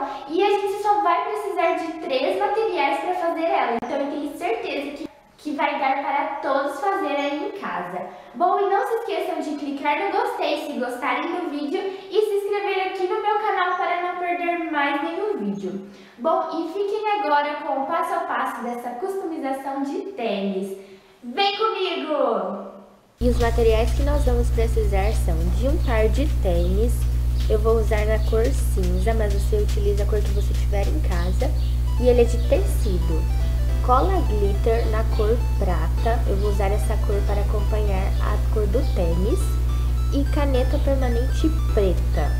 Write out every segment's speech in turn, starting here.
e a gente só vai precisar de 3 materiais para fazer ela. Então eu tenho certeza que vai dar para todos fazerem aí em casa. Bom, e não se esqueçam de clicar no gostei se gostarem do vídeo e se inscrever aqui no meu canal para não perder mais nenhum vídeo. Bom, e fiquem agora com o passo a passo dessa customização de tênis. Vem comigo! E os materiais que nós vamos precisar são de um par de tênis. Eu vou usar na cor cinza, mas você utiliza a cor que você tiver em casa. E ele é de tecido. Cola glitter na cor prata, eu vou usar essa cor para acompanhar a cor do tênis. E caneta permanente preta.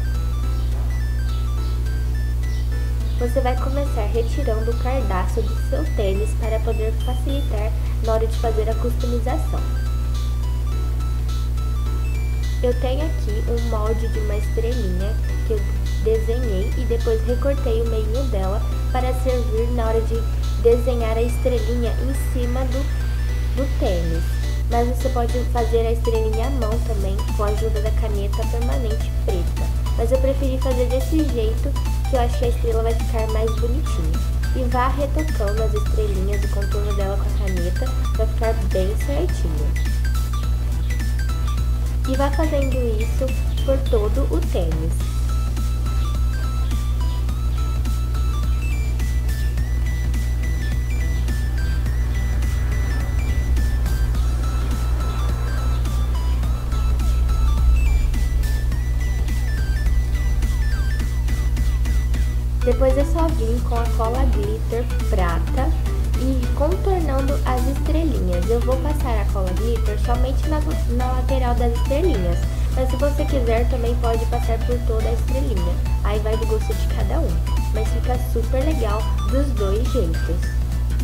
Você vai começar retirando o cardaço do seu tênis para poder facilitar na hora de fazer a customização. Eu tenho aqui um molde de uma estrelinha que eu desenhei e depois recortei o meio dela para servir na hora de desenhar a estrelinha em cima do tênis. Mas você pode fazer a estrelinha à mão também com a ajuda da caneta permanente preta. Mas eu preferi fazer desse jeito, que eu acho que a estrela vai ficar mais bonitinha. E vá retocando as estrelinhas, o contorno dela com a caneta, vai ficar bem certinho. E vá fazendo isso por todo o tênis. Depois é só vir com a cola glitter prata e contornando as estrelinhas. Eu vou passar a cola glitter somente na lateral das estrelinhas, mas se você quiser também pode passar por toda a estrelinha. Aí vai do gosto de cada um, mas fica super legal dos dois jeitos.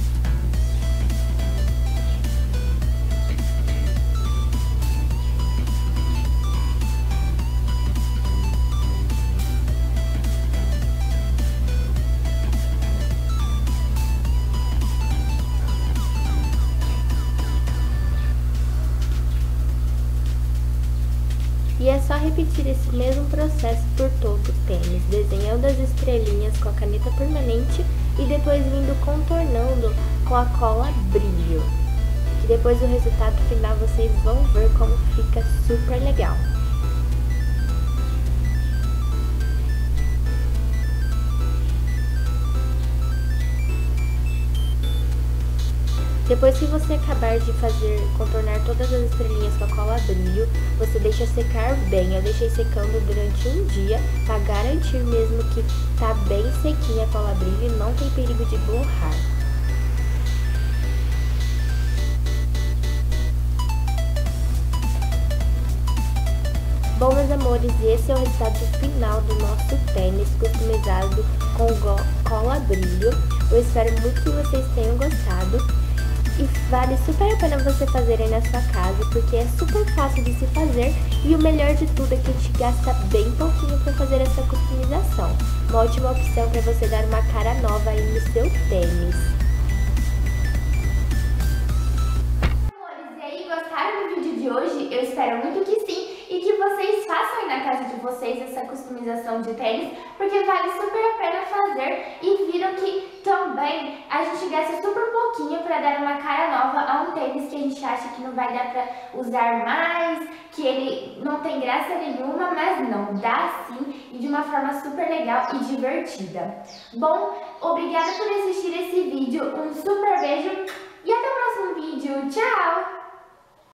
E é só repetir esse mesmo processo por todo o tênis, desenhando as estrelinhas com a caneta permanente e depois vindo contornando com a cola brilho. Que depois o resultado final vocês vão ver como fica super legal. Depois que você acabar de contornar todas as estrelinhas com a cola brilho, você deixa secar bem. Eu deixei secando durante um dia para garantir mesmo que tá bem sequinha a cola brilho e não tem perigo de borrar. Bom, meus amores, e esse é o resultado final do nosso tênis customizado com cola brilho. Eu espero muito que vocês tenham gostado. E vale super a pena você fazer aí na sua casa, porque é super fácil de se fazer e o melhor de tudo é que a gente gasta bem pouquinho para fazer essa customização. Uma ótima opção para você dar uma cara nova aí no seu tênis. Amores, e aí, gostaram do vídeo de hoje? Eu espero muito que sim e que vocês façam aí na casa de vocês essa customização de tênis, porque vale super a pena fazer e viram que também a gente gasta super pouquinho para dar uma cara nova a um tênis que a gente acha que não vai dar para usar mais, que ele não tem graça nenhuma, mas não, dá sim e de uma forma super legal e divertida. Bom, obrigada por assistir esse vídeo, um super beijo e até o próximo vídeo, tchau!